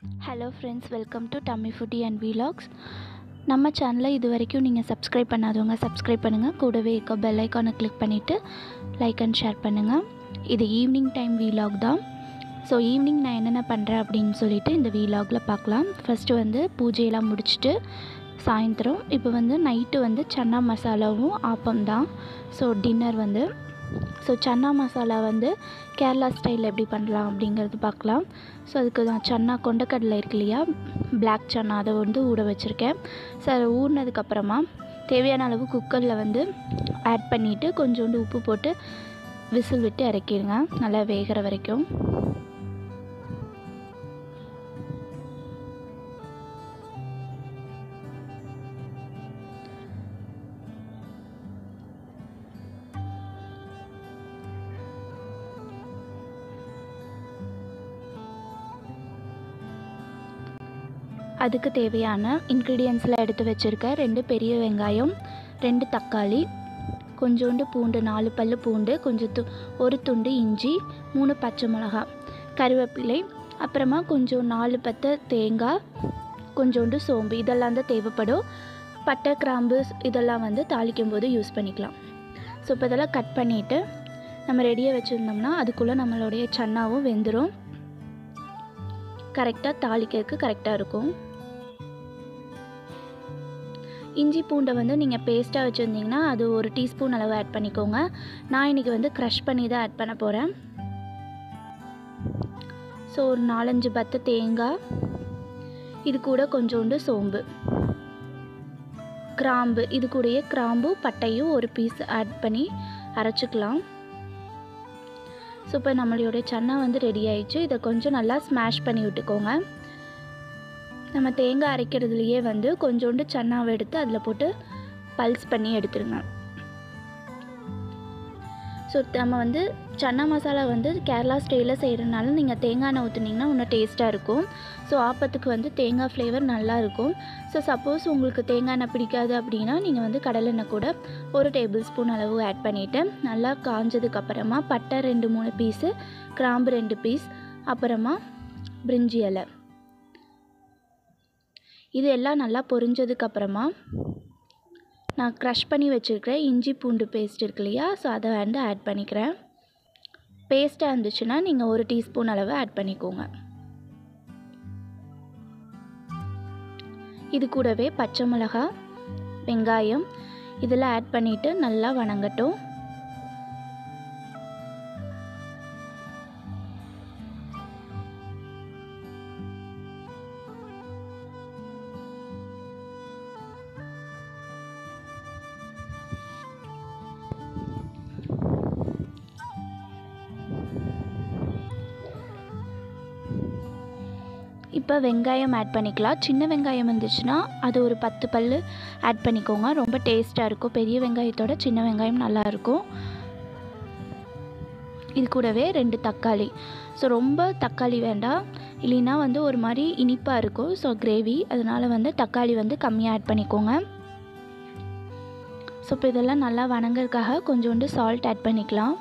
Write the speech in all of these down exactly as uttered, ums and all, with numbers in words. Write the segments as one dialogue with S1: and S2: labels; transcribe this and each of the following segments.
S1: Hello friends, welcome to Tummy Foodie and Vlogs. நம்ம சேனலை இது வரைக்கும் நீங்கள் சப்ஸ்கிரைப் பண்ணாதவங்க சப்ஸ்கிரைப் பண்ணுங்கள். கூடவே இருக்க பெல் ஐக்கானை கிளிக் பண்ணிவிட்டு லைக் அண்ட் ஷேர் பண்ணுங்கள். இது ஈவினிங் டைம் வீலாக் தான். ஸோ ஈவினிங் நான் என்னென்ன பண்ணுறேன் அப்படின்னு சொல்லிட்டு இந்த வீலாகில் பார்க்கலாம். ஃபஸ்ட்டு வந்து பூஜையெல்லாம் முடிச்சுட்டு சாயந்தரம் இப்போ வந்து நைட்டு வந்து சன்னா மசாலாவும் ஆப்பம் தான். ஸோ டின்னர் வந்து ஸோ சன்னா மசாலா வந்து கேரளா ஸ்டைலில் எப்படி பண்ணலாம் அப்படிங்கிறது பார்க்கலாம். ஸோ அதுக்கு நான் சன்னா கொண்டக்கடலை இருக்கு இல்லையா, பிளாக் சன்னா, அதை வந்து ஊற வச்சுருக்கேன். ஸோ அதை ஊறினதுக்கப்புறமா தேவையான அளவு குக்கரில் வந்து ஆட் பண்ணிவிட்டு கொஞ்சோண்டு உப்பு போட்டு விசில் விட்டு இறக்கிடுங்க, நல்லா வேகிற வரைக்கும். அதுக்கு தேவையான இன்க்ரீடியன்ஸ்லாம் எடுத்து வச்சுருக்கேன். ரெண்டு பெரிய வெங்காயம், ரெண்டு தக்காளி, கொஞ்சோண்டு பூண்டு, நாலு பல் பூண்டு, கொஞ்சம் து ஒரு துண்டு இஞ்சி, மூணு பச்சை மிளகாய், கருவேப்பிலை, அப்புறமா கொஞ்சம் நாலு பத்தை தேங்காய், கொஞ்சோண்டு சோம்பு, இதெல்லாம் தான் தேவைப்படும். பட்டை கிராம்பு இதெல்லாம் வந்து தாளிக்கும் போது யூஸ் பண்ணிக்கலாம். ஸோ இப்போ இதெல்லாம் கட் பண்ணிவிட்டு நம்ம ரெடியாக வச்சுருந்தோம்னா அதுக்குள்ளே நம்மளுடைய சன்னாவும் வெந்துடும். கரெக்டாக தாளிக்கிறதுக்கு கரெக்டாக இருக்கும். இஞ்சி பூண்டை வந்து நீங்கள் பேஸ்ட்டாக வச்சுருந்தீங்கன்னா அது ஒரு டீஸ்பூன் அளவு ஆட் பண்ணிக்கோங்க. நான் இன்றைக்கி வந்து க்ரஷ் பண்ணி தான் ஆட் பண்ண போகிறேன். ஸோ ஒரு நாலஞ்சு பத்து தேங்காய், இது கூட கொஞ்சோண்டு சோம்பு, கிராம்பு, இது கூடயே கிராம்பு பட்டையும் ஒரு பீஸ் ஆட் பண்ணி அரைச்சிக்கலாம். ஸோ இப்போ நம்மளுடைய சன்னா வந்து ரெடி ஆயிடுச்சு. இதை கொஞ்சம் நல்லா ஸ்மாஷ் பண்ணி விட்டுக்கோங்க. நம்ம தேங்காய் அரைக்கிறதுலையே வந்து கொஞ்சோண்டு சன்னாவை எடுத்து அதில் போட்டு பல்ஸ் பண்ணி எடுத்துருங்க. ஸோ நம்ம வந்து சன்னா மசாலா வந்து கேரளா ஸ்டைலில் செய்கிறதுனால நீங்கள் தேங்காய் எண்ணெய் ஊற்றுனீங்கன்னா இன்னும் டேஸ்ட்டாக இருக்கும். ஸோ ஆப்பத்துக்கு வந்து தேங்காய் ஃப்ளேவர் நல்லா இருக்கும். ஸோ சப்போஸ் உங்களுக்கு தேங்காய் எண்ணெய் பிடிக்காது அப்படின்னா நீங்கள் வந்து கடலெண்ணெய் கூட ஒரு டேபிள் ஸ்பூன் அளவு ஆட் பண்ணிவிட்டு நல்லா காஞ்சதுக்கப்புறமா பட்டை ரெண்டு மூணு பீஸு, கிராம்பு ரெண்டு பீஸ், அப்புறமா பிரிஞ்சி இலை, இது எல்லாம் நல்லா பொரிஞ்சதுக்கப்புறமா நான் க்ரஷ் பண்ணி வச்சுருக்கிறேன் இஞ்சி பூண்டு பேஸ்ட் இருக்கு இல்லையா, ஸோ அதை வந்து ஆட் பண்ணிக்கிறேன். பேஸ்ட்டாக இருந்துச்சுன்னா நீங்கள் ஒரு டீஸ்பூன் அளவு ஆட் பண்ணிக்கோங்க. இது கூடவே பச்சை மிளகாய், வெங்காயம் இதெல்லாம் ஆட் பண்ணிவிட்டு நல்லா வணங்கட்டும். இப்போ வெங்காயம் ஆட் பண்ணிக்கலாம். சின்ன வெங்காயம் இருந்துச்சுன்னா அது ஒரு பத்து பல் ஆட் பண்ணிக்கோங்க, ரொம்ப டேஸ்ட்டாக இருக்கும். பெரிய வெங்காயத்தோட சின்ன வெங்காயம் நல்லாயிருக்கும். இது கூடவே ரெண்டு தக்காளி. ஸோ ரொம்ப தக்காளி வேண்டாம், இல்லைன்னா வந்து ஒரு மாதிரி இனிப்பாக இருக்கும். ஸோ கிரேவி, அதனால் வந்து தக்காளி வந்து கம்மியாக ஆட் பண்ணிக்கோங்க. ஸோ இப்போ இதெல்லாம் நல்லா வணங்கிறதுக்காக கொஞ்சோண்டு சால்ட் ஆட் பண்ணிக்கலாம்.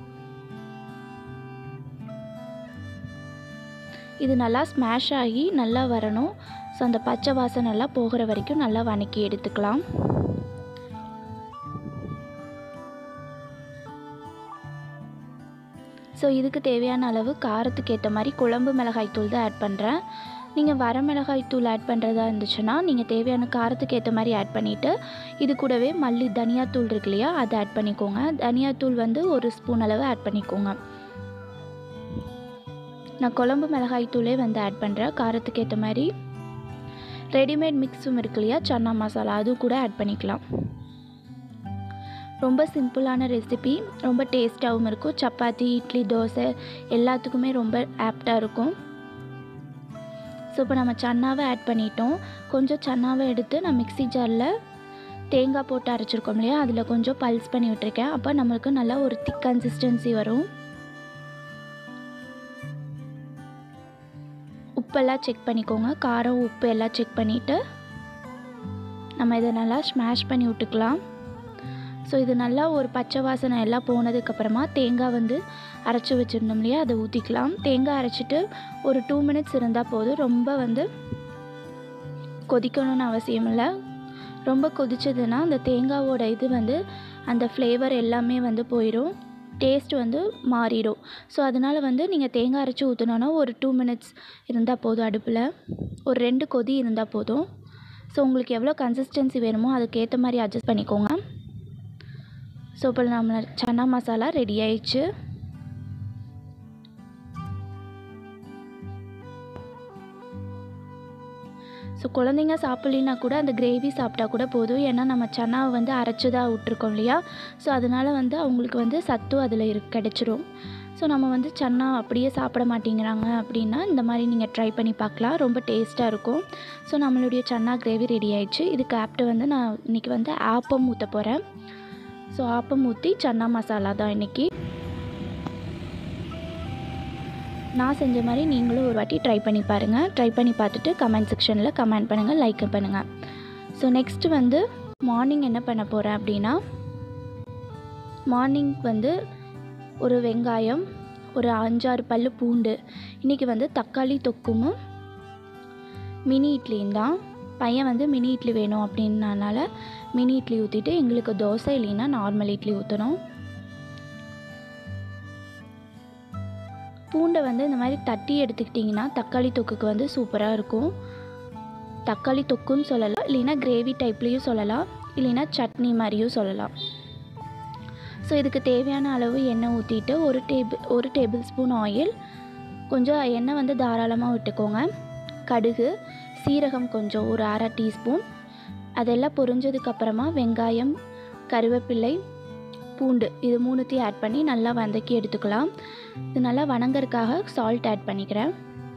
S1: இது நல்லா ஸ்மாஷ் ஆகி நல்லா வரணும். ஸோ அந்த பச்சை வாசனை நல்லா போகிற வரைக்கும் நல்லா வணக்கி எடுத்துக்கலாம். ஸோ இதுக்கு தேவையான அளவு காரத்துக்கு ஏற்ற மாதிரி குழம்பு மிளகாய்த்தூள் தான் ஆட் பண்ணுறேன். நீங்கள் வர மிளகாய்த்தூள் ஆட் பண்ணுறதா இருந்துச்சுன்னா நீங்கள் தேவையான காரத்துக்கு ஏற்ற மாதிரி ஆட் பண்ணிவிட்டு இது கூடவே மல்லி தனியாத்தூள் இருக்கு இல்லையா, அதை ஆட் பண்ணிக்கோங்க. தனியாத்தூள் வந்து ஒரு ஸ்பூன் அளவு ஆட் பண்ணிக்கோங்க. நான் குழம்பு மிளகாய் தூளே வந்து ஆட் பண்ணுறேன் காரத்துக்கு ஏற்ற மாதிரி. ரெடிமேட் மிக்ஸும் இருக்கு இல்லையா சன்னா மசாலா, அதுவும் கூட ஆட் பண்ணிக்கலாம். ரொம்ப சிம்பிளான ரெசிபி, ரொம்ப டேஸ்ட்டாகவும் இருக்கும். சப்பாத்தி, இட்லி, தோசை எல்லாத்துக்குமே ரொம்ப ஆப்டாக இருக்கும். ஸோ இப்போ நம்ம சன்னாவை ஆட் பண்ணிட்டோம். கொஞ்சம் சன்னாவை எடுத்து நான் மிக்ஸி ஜாரில் தேங்காய் போட்டு அரைச்சிருக்கோம் இல்லையா, அதில் கொஞ்சம் பல்ஸ் பண்ணி விட்டுருக்கேன். அப்போ நம்மளுக்கு நல்லா ஒரு திக் கன்சிஸ்டன்சி வரும். உப்பெல்லாம் செக் பண்ணிக்கோங்க, காரம் உப்பு எல்லாம் செக் பண்ணிவிட்டு நம்ம இதை நல்லா ஸ்மாஷ் பண்ணி விட்டுக்கலாம். ஸோ இது நல்லா ஒரு பச்சை வாசனை எல்லாம் போனதுக்கப்புறமா தேங்காய் வந்து அரைச்சி வச்சுருந்தோம் இல்லையா, அதை ஊற்றிக்கலாம். தேங்காய் அரைச்சிட்டு ஒரு டூ மினிட்ஸ் இருந்தால் போதும். ரொம்ப வந்து கொதிக்கணும்னு அவசியம் இல்லை. ரொம்ப கொதிச்சதுன்னா அந்த தேங்காவோட இது வந்து அந்த ஃப்ளேவர் எல்லாமே வந்து போயிடும், டேஸ்ட் வந்து மாறிடும். ஸோ அதனால் வந்து நீங்கள் தேங்காய் அரைச்சி ஊற்றினோன்னா ஒரு டூ மினிட்ஸ் இருந்தால் போதும். அடுப்பில் ஒரு ரெண்டு கொதி இருந்தால் போதும். ஸோ உங்களுக்கு எவ்வளோ கன்சிஸ்டன்சி வேணுமோ அதுக்கேற்ற மாதிரி அட்ஜஸ்ட் பண்ணிக்கோங்க. ஸோ இப்போ நம்ம சன்னா மசாலா ரெடி ஆயிடுச்சு. ஸோ குழந்தைங்க சாப்பிட்லின்னா கூட அந்த கிரேவி சாப்பிட்டா கூட போதும். ஏன்னா நம்ம சன்னாவை வந்து அரைச்சி தான் விட்ருக்கோம் இல்லையா, ஸோ அதனால் வந்து அவங்களுக்கு வந்து சத்தும் அதில் இரு கிடச்சிரும். ஸோ நம்ம வந்து சன்னா அப்படியே சாப்பிட மாட்டேங்கிறாங்க அப்படின்னா இந்த மாதிரி நீங்கள் ட்ரை பண்ணி பார்க்கலாம், ரொம்ப டேஸ்ட்டாக இருக்கும். ஸோ நம்மளுடைய சன்னா கிரேவி ரெடி ஆயிடுச்சு. இதுக்கு ஆப்ட்டு வந்து நான் இன்றைக்கி வந்து ஆப்பம் ஊற்ற போகிறேன். ஸோ ஆப்பம் ஊற்றி சன்னா மசாலா தான் இன்றைக்கி. நான் செஞ்ச மாதிரி நீங்களும் ஒரு வாட்டி ட்ரை பண்ணி பாருங்கள். ட்ரை பண்ணி பார்த்துட்டு கமெண்ட் செக்ஷனில் கமெண்ட் பண்ணுங்கள், லைக் பண்ணுங்கள். ஸோ நெக்ஸ்ட்டு வந்து மார்னிங் என்ன பண்ண போகிறேன் அப்படின்னா, மார்னிங் வந்து ஒரு வெங்காயம், ஒரு அஞ்சாறு பல் பூண்டு, இன்றைக்கி வந்து தக்காளி தொக்கும் மினி இட்லியும் தான். பையன் வந்து மினி இட்லி வேணும் அப்படின்னால மினி இட்லி ஊற்றிட்டு, எங்களுக்கு தோசை இல்லைன்னா நார்மல் இட்லி ஊற்றணும். பூண்டை வந்து இந்த மாதிரி தட்டி எடுத்துக்கிட்டிங்கன்னா தக்காளி தொக்குக்கு வந்து சூப்பராக இருக்கும். தக்காளி தொக்குன்னு சொல்லலாம், இல்லைன்னா கிரேவி டைப்லேயும் சொல்லலாம், இல்லைன்னா சட்னி மாதிரியும் சொல்லலாம். ஸோ இதுக்கு தேவையான அளவு எண்ணெய் ஊற்றிட்டு ஒரு டேபிள் ஒரு டேபிள் ஸ்பூன் ஆயில், கொஞ்சம் எண்ணெய் வந்து தாராளமாக விட்டுக்கோங்க. கடுகு, சீரகம் கொஞ்சம் ஒரு அரை டீஸ்பூன், அதெல்லாம் பொரிஞ்சதுக்கப்புறமா வெங்காயம், கருவேப்பிலை, பூண்டு இது மூணுத்தையும் ஆட் பண்ணி நல்லா வதக்கி எடுத்துக்கலாம். இது நல்லா வணங்கறதுக்காக சால்ட் ஆட் பண்ணிக்கிறேன்.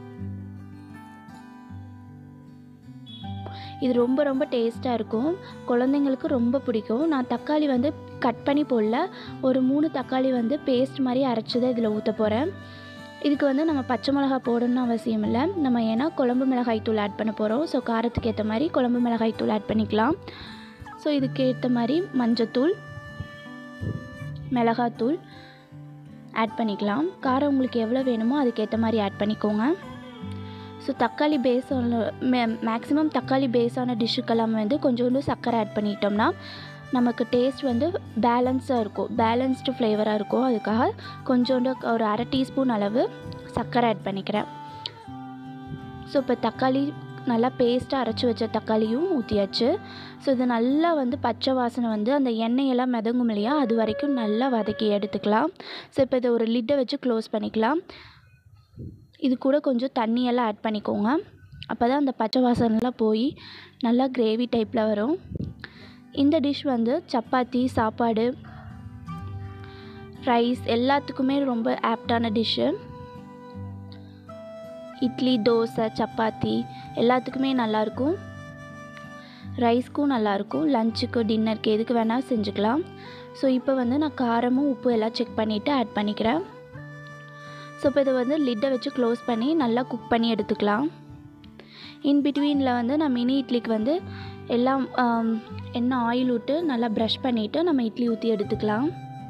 S1: இது ரொம்ப ரொம்ப டேஸ்ட்டாக இருக்கும், குழந்தைங்களுக்கு ரொம்ப பிடிக்கும். நான் தக்காளி வந்து கட் பண்ணி போடல, ஒரு மூணு தக்காளி வந்து பேஸ்ட் மாதிரி அரைச்சி தான் இதில் ஊற்ற போகிறேன். இதுக்கு வந்து நம்ம பச்சை மிளகா போடணும்னு அவசியம் இல்லை, நம்ம ஏன்னா குழம்பு மிளகாய் தூள் ஆட் பண்ண போகிறோம். ஸோ காரத்துக்கு ஏற்ற மாதிரி குழம்பு மிளகாய் தூள் ஆட் பண்ணிக்கலாம். ஸோ இதுக்கு ஏற்ற மாதிரி மஞ்சத்தூள், மிளகாத்தூள் ஆட் பண்ணிக்கலாம். காரம் உங்களுக்கு எவ்வளோ வேணுமோ அதுக்கேற்ற மாதிரி ஆட் பண்ணிக்கோங்க. ஸோ தக்காளி பேஸான மே மேக்ஸிமம் தக்காளி பேஸான டிஷ்ஷுக்கெல்லாம் வந்து கொஞ்சோண்டு சர்க்கரை ஆட் பண்ணிட்டோம்னா நமக்கு டேஸ்ட் வந்து பேலன்ஸாக இருக்கும், பேலன்ஸ்டு ஃப்ளேவராக இருக்கும். அதுக்காக கொஞ்சோண்டு ஒரு அரை டீஸ்பூன் அளவு சர்க்கரை ஆட் பண்ணிக்கிறேன். ஸோ இப்போ தக்காளி நல்லா பேஸ்ட்டாக அரைச்சி வச்ச தக்காளியும் ஊற்றியாச்சு. ஸோ இது நல்லா வந்து பச்சை வாசனை வந்து அந்த எண்ணெயெல்லாம் மிதங்கும் இல்லையா, அது வரைக்கும் நல்லா வதக்கி எடுத்துக்கலாம். ஸோ இப்போ இதை ஒரு லிட்டை வச்சு க்ளோஸ் பண்ணிக்கலாம். இது கூட கொஞ்சம் தண்ணியெல்லாம் ஆட் பண்ணிக்கோங்க, அப்போ தான் அந்த பச்சை வாசனைலாம் போய் நல்லா கிரேவி டைப்பில் வரும். இந்த டிஷ் வந்து சப்பாத்தி, சாப்பாடு, ரைஸ் எல்லாத்துக்குமே ரொம்ப ஆப்டான டிஷ்ஷு. இட்லி, தோசை, சப்பாத்தி எல்லாத்துக்குமே நல்லாயிருக்கும், ரைஸ்க்கும் நல்லாயிருக்கும், லஞ்சுக்கு, டின்னருக்கு எதுக்கு வேணால் செஞ்சுக்கலாம். ஸோ இப்போ வந்து நான் காரமும் உப்பு எல்லாம் செக் பண்ணிவிட்டு ஆட் பண்ணிக்கிறேன். ஸோ இப்போ இதை வந்து லிட்டை வச்சு க்ளோஸ் பண்ணி நல்லா குக் பண்ணி எடுத்துக்கலாம். இன் பிட்வீனில் வந்து நான் மினி இட்லிக்கு வந்து எல்லாம் எண்ணெய் ஆயில் விட்டு நல்லா ப்ரஷ் பண்ணிவிட்டு நம்ம இட்லி ஊற்றி எடுத்துக்கலாம்.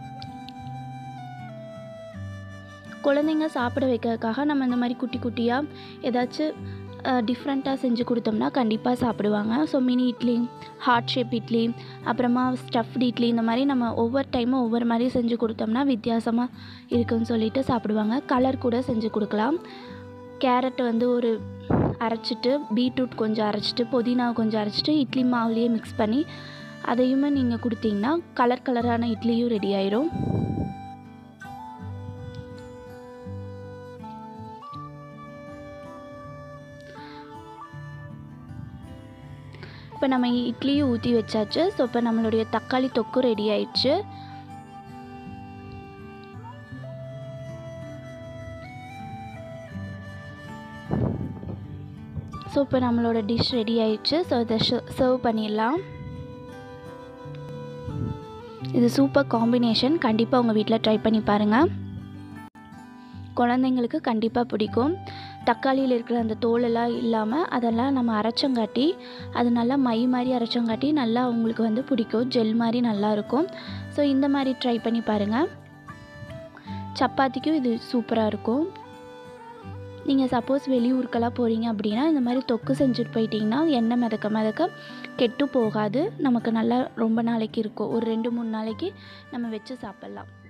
S1: குழந்தைங்க சாப்பிட வைக்கிறதுக்காக நம்ம இந்த மாதிரி குட்டி குட்டியாக ஏதாச்சும் டிஃப்ரெண்ட்டாக செஞ்சு கொடுத்தோம்னா கண்டிப்பாக சாப்பிடுவாங்க. So mini idli, heart shape idli, அப்புறமா ஸ்டஃப்டு இட்லி, இந்த மாதிரி நம்ம ஒவ்வொரு டைமும் ஒவ்வொரு மாதிரி செஞ்சு கொடுத்தோம்னா வித்தியாசமாக இருக்குதுன்னு சொல்லிட்டு சாப்பிடுவாங்க. கலர் கூட செஞ்சு கொடுக்கலாம். கேரட் வந்து ஒரு அரைச்சிட்டு, பீட்ரூட் கொஞ்சம் அரைச்சிட்டு, புதினா கொஞ்சம் அரைச்சிட்டு இட்லி மாவுலேயே மிக்ஸ் பண்ணி அதையுமே நீங்கள் கொடுத்தீங்கன்னா கலர் கலரான இட்லியும் ரெடி ஆயிரும். இப்போ நம்ம இட்லியும் ஊற்றி வச்சாச்சு. ஸோ இப்போ நம்மளுடைய தக்காளி தொக்கு ரெடி ஆயிடுச்சு. ஸோ இப்போ நம்மளோட டிஷ் ரெடி ஆயிடுச்சு. ஸோ இதை சர்வ் பண்ணிடலாம். இது சூப்பர் காம்பினேஷன், கண்டிப்பாக உங்கள் வீட்டில் ட்ரை பண்ணி பாருங்கள், குழந்தைங்களுக்கு கண்டிப்பாக பிடிக்கும். தக்காளியில் இருக்கிற அந்த தோலெல்லாம் இல்லாமல் அதெல்லாம் நம்ம அரைச்சங்காட்டி அது நல்லா மை மாதிரி அரைச்சங்காட்டி நல்லா உங்களுக்கு வந்து பிடிக்கும், ஜெல் மாதிரி நல்லாயிருக்கும். ஸோ இந்த மாதிரி ட்ரை பண்ணி பாருங்கள். சப்பாத்திக்கும் இது சூப்பராக இருக்கும். நீங்கள் சப்போஸ் வெளியூருக்கெல்லாம் போகிறீங்க அப்படின்னா இந்த மாதிரி தொக்கு செஞ்சுட்டு போயிட்டிங்கன்னா எண்ணெய் மிதக்க மிதக்க கெட்டு போகாது, நமக்கு நல்லா ரொம்ப நாளைக்கு இருக்கும். ஒரு ரெண்டு மூணு நாளைக்கு நம்ம வச்சு சாப்பிட்லாம்.